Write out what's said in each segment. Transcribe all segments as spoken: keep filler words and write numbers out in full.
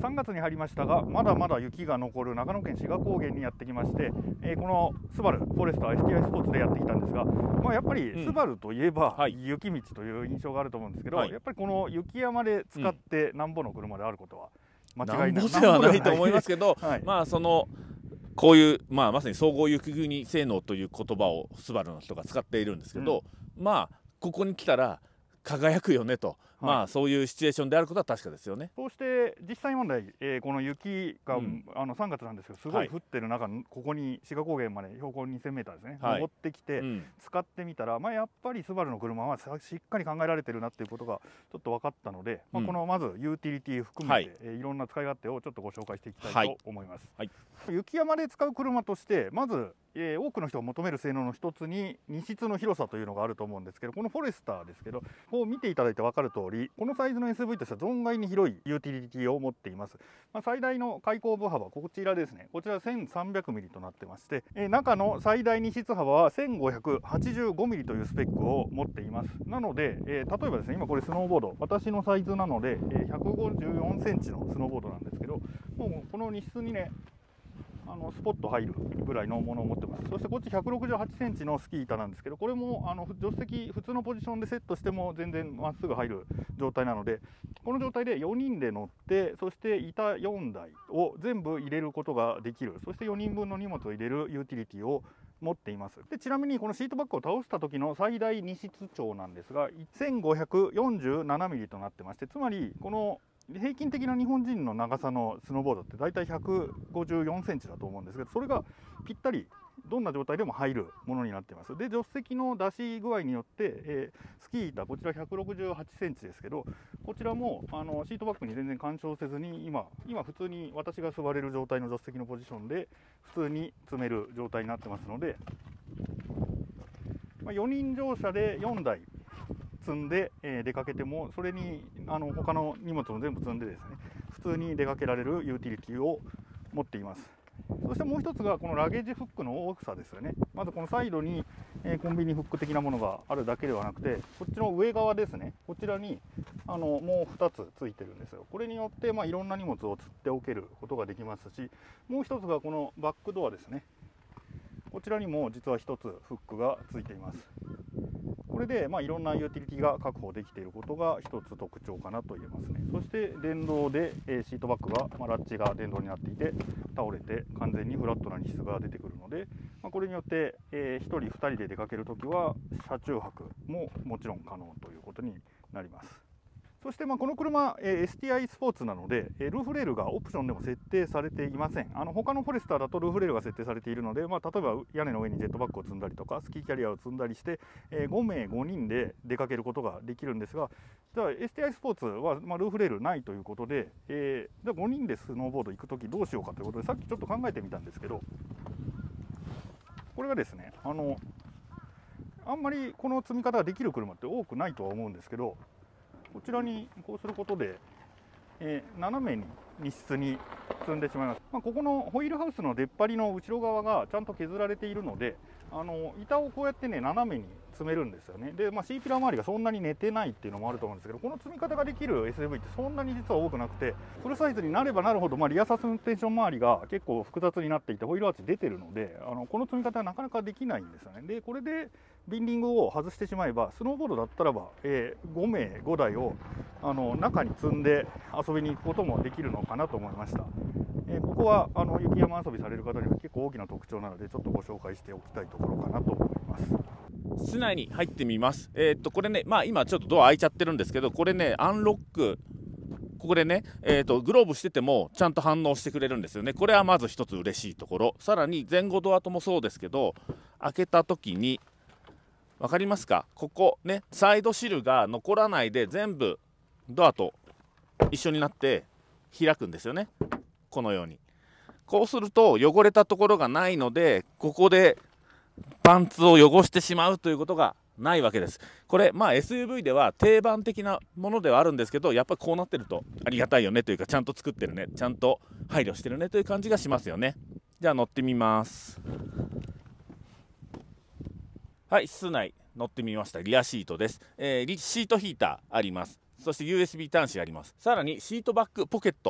さんがつに入りましたが、まだまだ雪が残る長野県志賀高原にやってきまして、えー、このスバルフォレスター エスティーアイ スポーツでやってきたんですが、まあ、やっぱりスバルといえば雪道という印象があると思うんですけど、はい、やっぱりこの雪山で使ってなんぼの車であることは間違いない、 なんぼではないと思いますけど、はい、まあそのこういう、まあ、まさに総合雪国性能という言葉をスバルの人が使っているんですけど、うん、まあここに来たら輝くよねと、はい、まあそういうシチュエーションであることは確かですよね。 そうして実際問題、えー、この雪が、うん、あのさんがつなんですけど、すごい降ってる中、はい、ここに志賀高原まで標高にせんメーターですね、はい、登ってきて、うん、使ってみたら、まあ、やっぱりスバルの車はしっかり考えられてるなっていうことがちょっと分かったので、うん、まあ、このまずユーティリティ含めて、はい、えー、いろんな使い勝手をちょっとご紹介していきたいと思います。はいはい、雪山で使う車としてまずえー、多くの人が求める性能の一つに荷室の広さというのがあると思うんですけど、このフォレスターですけど、こう見ていただいて分かる通り、このサイズの エスユーブイ としては存外に広いユーティリティを持っています。まあ、最大の開口部幅、こちらですね、こちらせんさんびゃくミリとなってまして、えー、中の最大荷室幅はせんごひゃくはちじゅうごミリというスペックを持っています。なので、えー、例えばですね、今これスノーボード、私のサイズなので、えー、ひゃくごじゅうよんセンチのスノーボードなんですけど、もうこの荷室にね、あのスポット入るぐらいのものを持ってます。そしてこっちひゃくろくじゅうはちセンチのスキー板なんですけど、これもあの助手席普通のポジションでセットしても全然まっすぐ入る状態なので、この状態でよにんで乗って、そして板よんだいを全部入れることができる、そしてよにんぶんの荷物を入れるユーティリティを持っています。でちなみにこのシートバッグを倒した時の最大荷室長なんですがせんごひゃくよんじゅうななミリとなってまして、つまりこの平均的な日本人の長さのスノーボードってだいたいひゃくごじゅうよんセンチだと思うんですけど、それがぴったりどんな状態でも入るものになっています。で助手席の出し具合によって、えー、スキー板こちらひゃくろくじゅうはちセンチですけど、こちらもあのシートバッグに全然干渉せずに今今普通に私が座れる状態の助手席のポジションで普通に積める状態になってますので、まあ、よにん乗車でよんだい積んで、えー、出かけてもそれにあの他の荷物も全部積んでですね、普通に出かけられるユーティリティを持っています。そしてもう一つがこのラゲージフックの大きさですよね。まずこのサイドに、えー、コンビニフック的なものがあるだけではなくて、こっちの上側ですね、こちらにあのもうふたつついてるんですよ。これによって、まあ、いろんな荷物を積っておけることができますし、もう一つがこのバックドアですね。こちらにも実はひとつフックがついています。これでまあいろんなユーティリティが確保できていることが一つ特徴かなと言えますね。そして電動でシートバッグが、まあ、ラッチが電動になっていて倒れて完全にフラットな荷室が出てくるので、まあ、これによって、えー、ひとりふたりで出かけるときは車中泊ももちろん可能ということになります。そしてまあこの車、えー、エスティーアイ スポーツなので、えー、ルーフレールがオプションでも設定されていません。あの他のフォレスターだとルーフレールが設定されているので、まあ、例えば屋根の上にジェットバッグを積んだりとかスキーキャリアを積んだりして、えー、ごめいごにんで出かけることができるんですが、じゃあ エスティーアイ スポーツは、まあ、ルーフレールないということで、えー、じゃあごにんでスノーボード行くときどうしようかということで、さっきちょっと考えてみたんですけど、これがですね、あのあんまりこの積み方ができる車って多くないとは思うんですけど、こちらにこうすることで、えー、斜めに荷室に積んでしまいます。まあ、ここのホイールハウスの出っ張りの後ろ側がちゃんと削られているので、あの板をこうやってね斜めに積めるんですよね。で、まあ、シーピラー周りがそんなに寝てないっていうのもあると思うんですけど、この積み方ができる エスユーブイ ってそんなに実は多くなくて、フルサイズになればなるほど、まあ、リアサスペンション周りが結構複雑になっていてホイールアーチ出てるので、あのこの積み方はなかなかできないんですよね。でこれでビンディングを外してしまえば、スノーボードだったらば、えー、ごめいごだいをあの中に積んで遊びに行くこともできるのかなと思いました。えー、ここはあの雪山遊びされる方には結構大きな特徴なので、ちょっとご紹介しておきたいところかなと思います。 室内に入ってみます。えー、っとこれね、まあ今ちょっとドア開いちゃってるんですけど、これねアンロック、ここでね、えー、っとグローブしててもちゃんと反応してくれるんですよね。これはまず一つ嬉しいところ。さらに前後ドアともそうですけど、開けた時に分かりますか、ここねサイドシルが残らないで全部ドアと一緒になって開くんですよね。このようにこうすると汚れたところがないので、ここでパンツを汚してしまうということがないわけです。これまあ エスユーブイ では定番的なものではあるんですけど、やっぱりこうなってるとありがたいよねというか、ちゃんと作ってるね、ちゃんと配慮してるねという感じがしますよね。じゃあ乗ってみます。はい、室内乗ってみました。リアシートです。えー、シートヒーターあります。そして ユーエスビー 端子あります。さらにシートバックポケット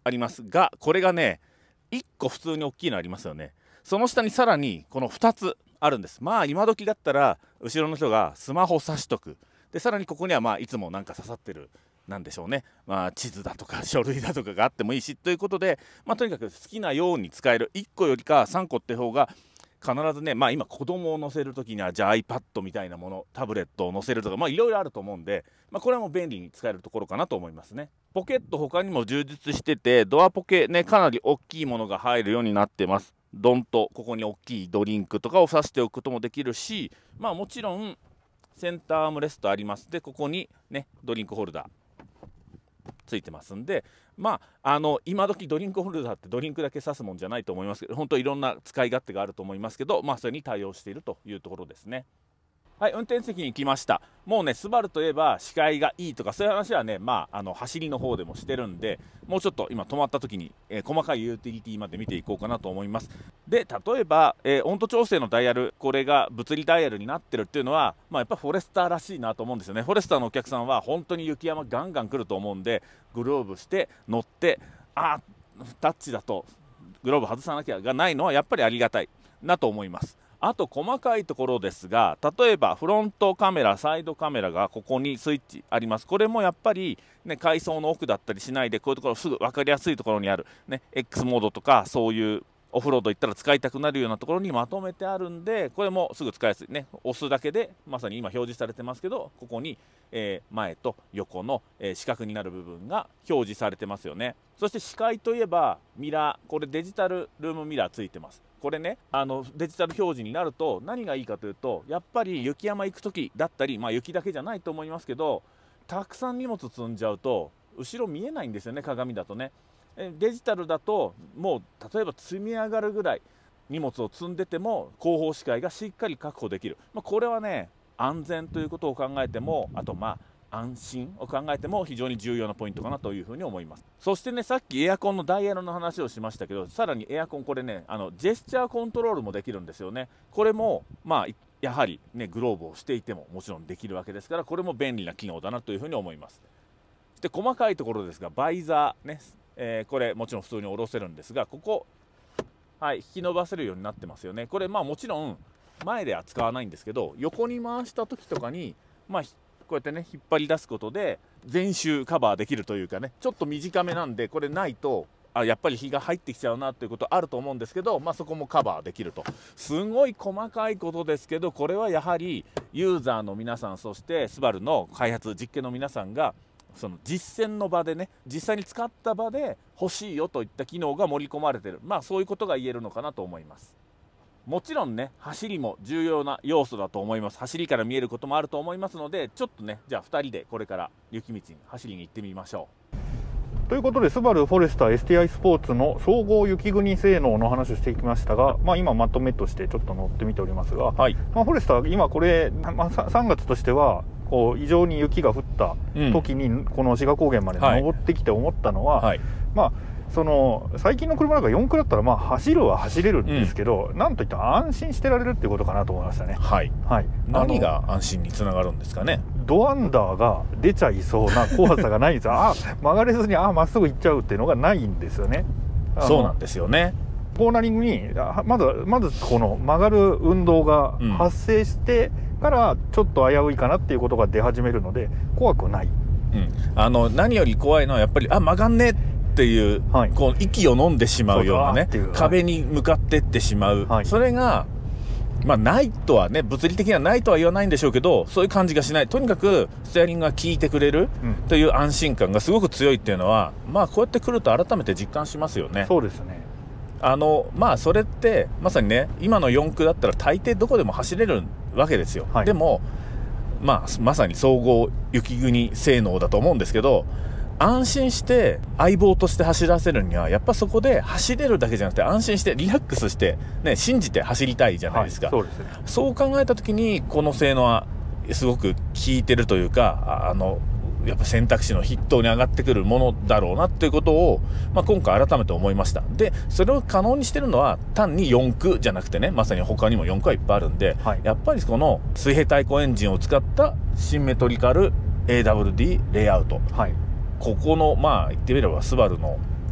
ありますが、これがねいっこ普通に大きいのありますよね。その下にさらにこのふたつあるんです。まあ今時だったら後ろの人がスマホ差しとく。でさらにここにはまあいつもなんか刺さってるなんでしょうね、まあ、地図だとか書類だとかがあってもいいしということで、まあ、とにかく好きなように使えるいっこよりかさんこって方が必ずね、まあ、今子供を乗せる時にはじゃあ iPad みたいなもの、タブレットを乗せるとか、まあいろいろあると思うんで、まあ、これはもう便利に使えるところかなと思いますね。ポケット他にも充実してて、ドアポケねかなり大きいものが入るようになってます。ドンとここに大きいドリンクとかを挿しておくこともできるし、まあもちろんセンターアームレストあります。でここにねドリンクホルダーついてますんで、まああの今時ドリンクホルダーってドリンクだけ刺すもんじゃないと思いますけど、本当いろんな使い勝手があると思いますけど、まあそれに対応しているというところですね。はい、運転席に来ました。もうねスバルといえば視界がいいとかそういう話はね、まああの走りの方でもしてるんで、もうちょっと今止まった時に、えー、細かいユーティリティまで見ていこうかなと思います。で例えば、えー、温度調整のダイヤル、これが物理ダイヤルになってるっていうのは、まあ、やっぱフォレスターらしいなと思うんですよね。フォレスターのお客さんは本当に雪山ガンガン来ると思うんで、グローブして乗ってあタッチだとグローブ外さなきゃがないのはやっぱりありがたいなと思います。あと細かいところですが、例えばフロントカメラ、サイドカメラがここにスイッチあります。これもやっぱり、ね、階層の奥だったりしないで、こういうところすぐ分かりやすいところにある、ね、X モードとかそういうオフロード行ったら使いたくなるようなところにまとめてあるんで、これもすぐ使いやすいね。押すだけでまさに今表示されてますけど、ここに、えー、前と横の、えー、四角になる部分が表示されてますよね。そして視界といえばミラー、これデジタルルームミラーついてます。これねあのデジタル表示になると何がいいかというと、やっぱり雪山行く時だったり、まあ雪だけじゃないと思いますけど、たくさん荷物積んじゃうと後ろ見えないんですよね、鏡だとね。デジタルだともう例えば積み上がるぐらい荷物を積んでても後方視界がしっかり確保できる、まあ、これはね安全ということを考えても、あとまあ安心を考えても非常に重要なポイントかなというふうに思います。そしてねさっきエアコンのダイヤルの話をしましたけど、さらにエアコンこれねあのジェスチャーコントロールもできるんですよね。これもまあやはりねグローブをしていてももちろんできるわけですから、これも便利な機能だなというふうに思います。そして細かいところですが、バイザーね、えー、これもちろん普通に下ろせるんですが、ここはい引き伸ばせるようになってますよね。これまあもちろん前では使わないんですけど、横に回した時とかにまあこうやってね引っ張り出すことで全周カバーできるというかね、ちょっと短めなんでこれないとあやっぱり日が入ってきちゃうなということあると思うんですけど、まあ、そこもカバーできると。すごい細かいことですけど、これはやはりユーザーの皆さん、そしてスバルの開発実験の皆さんがその実践の場でね実際に使った場で欲しいよといった機能が盛り込まれている、まあそういうことが言えるのかなと思います。もちろんね走りも重要な要素だと思います。走りから見えることもあると思いますので、ちょっとねじゃあふたりでこれから雪道に走りに行ってみましょう。ということで、スバルフォレスター エスティーアイ スポーツの総合雪国性能の話をしていきましたが、まあ、今まとめとしてちょっと乗ってみておりますが、はい、まあ、フォレスター今これ、まあ、さんがつとしてはこう異常に雪が降った時に、うん、この志賀高原まで登ってきて思ったのは、はいはい、まあその最近の車なんかよん駆だったらまあ走るは走れるんですけど、うん、なんといって安心してられるっていうことかなと思いましたね。 はい、はい、何が安心につながるんですかね。 ドアンダーが出ちゃいそうな怖さがないんですよ。あ曲がれずにあまっすぐ行っちゃうっていうのがないんですよね。 そうなんですよね。 コーナリングにまずまずこの曲がる運動が発生してからちょっと危ういかなっていうことが出始めるので怖くない、 うん、あの何より怖いのはやっぱりあ曲がんねっていう、はい、こう息を飲んでしまうようなね壁に向かってってしまう、はい、それがまあないとはね物理的にはないとは言わないんでしょうけど、そういう感じがしない。とにかくステアリングが効いてくれるという安心感がすごく強いっていうのは、まあこうやって来ると改めて実感しますよね。 そうですね。 あのまあそれってまさにね今のよん駆だったら大抵どこでも走れるわけですよ、はい、でも、まあ、まさに総合雪国性能だと思うんですけど、安心して相棒として走らせるにはやっぱそこで走れるだけじゃなくて安心してリラックスして、ね、信じて走りたいじゃないですか、はい、そうですね。そう考えた時にこの性能はすごく効いてるというか、あのやっぱ選択肢の筆頭に上がってくるものだろうなっていうことを、まあ、今回改めて思いました。でそれを可能にしてるのは単によん駆じゃなくてね、まさに他にもよん駆はいっぱいあるんで、はい、やっぱりこの水平対向エンジンを使ったシンメトリカル エーダブリューディー レイアウト、はい、ここのまあ言ってみればスバルの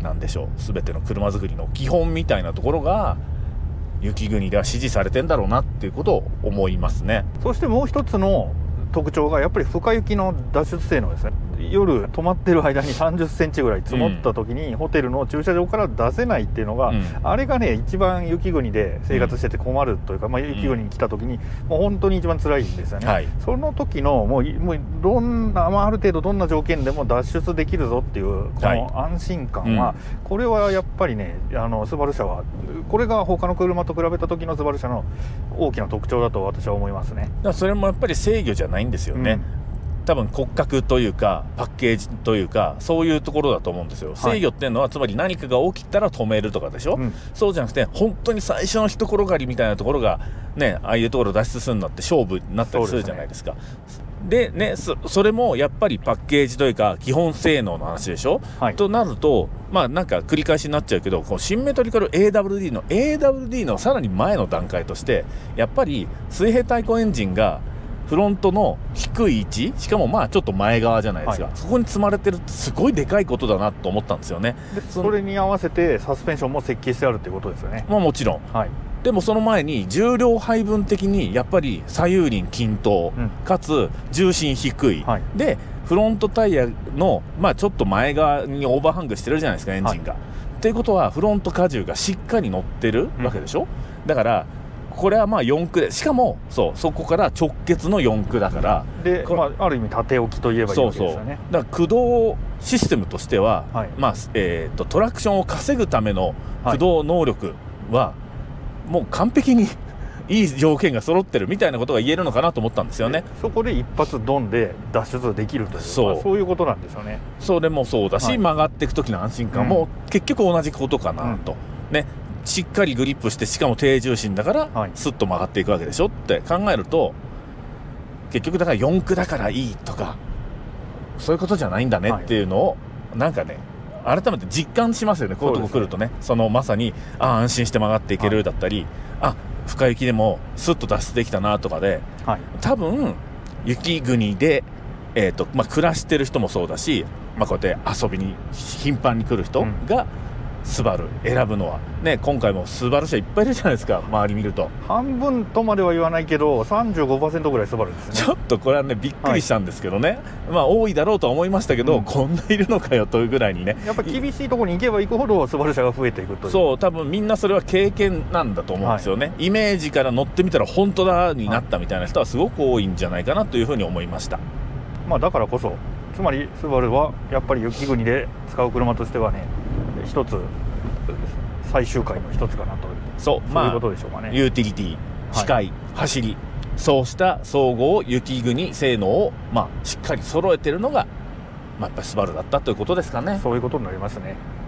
なんでしょう、全ての車作りの基本みたいなところが雪国では支持されてんだろうなっていうことを思いますね。 そしてもう一つの特徴がやっぱり深雪の脱出性能ですね。夜泊まってる間にさんじゅっセンチぐらい積もった時に、ホテルの駐車場から出せないっていうのが、うん、あれがね一番雪国で生活してて困るというか、うん、まあ、雪国に来た時にもう本当に一番辛いんですよね、はい、その時のもうもうどんな、まあ、ある程度どんな条件でも脱出できるぞっていうこの安心感は、はい、うん、これはやっぱりねあのスバル車はこれが他の車と比べた時のスバル車の大きな特徴だと私は思いますね。 だからそれもやっぱり制御じゃないんですよね、うん、多分骨格というかパッケージというかそういうところだと思うんですよ。制御っていうのはつまり何かが起きたら止めるとかでしょ、うん、そうじゃなくて本当に最初の一転がりみたいなところがね、ああいうところを脱出するのって勝負になったりするじゃないですか。でね、そ, それもやっぱりパッケージというか基本性能の話でしょ、はい、となるとまあなんか繰り返しになっちゃうけどこうシンメトリカル エーダブリューディー の エーダブリューディー のさらに前の段階としてやっぱり水平対向エンジンがフロントの低い位置しかもまあちょっと前側じゃないですか、はい、そこに積まれてるってすごいでかいことだなと思ったんですよね。 でそれに合わせてサスペンションも設計してあるっていうことですよね。 まあもちろん、はい、でもその前に重量配分的にやっぱり左右輪均等、うん、かつ重心低い、はい、でフロントタイヤの、まあ、ちょっと前側にオーバーハングしてるじゃないですかエンジンが。と、はい、いうことはフロント荷重がしっかり乗ってるわけでしょ、うん、だからこれはまあよん駆でしかもそうそこから直結のよん駆だからで、まあ、ある意味縦置きといえばいいわけですよね。そうそうだから駆動システムとしては、はい、まあえー、とトラクションを稼ぐための駆動能力はもう完璧にいい条件が揃ってるみたいなことが言えるのかなと思ったんですよね。 そこで一発ドンで脱出できるというそう、まあ、そういうことなんですよね。 それもそうだし、はい、曲がっていく時の安心感も結局同じことかなと、うん、ね、しっかりグリップしてしかも低重心だから、はい、スッと曲がっていくわけでしょって考えると結局だからよん駆だからいいとかそういうことじゃないんだねっていうのを、はい、なんかね改めて実感しますよね。こういうとこ来るとね、そのまさにあ安心して曲がっていけるだったり、はい、あ深雪でもスッと脱出できたなとかで、はい、多分雪国で、えーとまあ、暮らしてる人もそうだし、まあ、こうやって遊びに頻繁に来る人が、うん、スバル選ぶのはね、今回もスバル車いっぱいいるじゃないですか。周り見ると半分とまでは言わないけど さんじゅうごパーセント ぐらいスバルですね。 ちょっとこれはねびっくりしたんですけどね、はい、まあ多いだろうとは思いましたけど、うん、こんないるのかよというぐらいにね、 やっぱ厳しいところに行けば行くほどスバル車が増えていくという。 そう多分みんなそれは経験なんだと思うんですよね、はい、イメージから乗ってみたら本当だになったみたいな人はすごく多いんじゃないかなというふうに思いました。 まあだからこそつまりスバルはやっぱり雪国で使う車としてはね一つ最終回の一つかなと。 そう、 そういうことでしょうかね。 ユーティリティ、視界、はい、走り、そうした総合雪国性能を、まあ、しっかり揃えているのが、まあ、やっぱりスバルだったということですかね。 そういうことになりますね。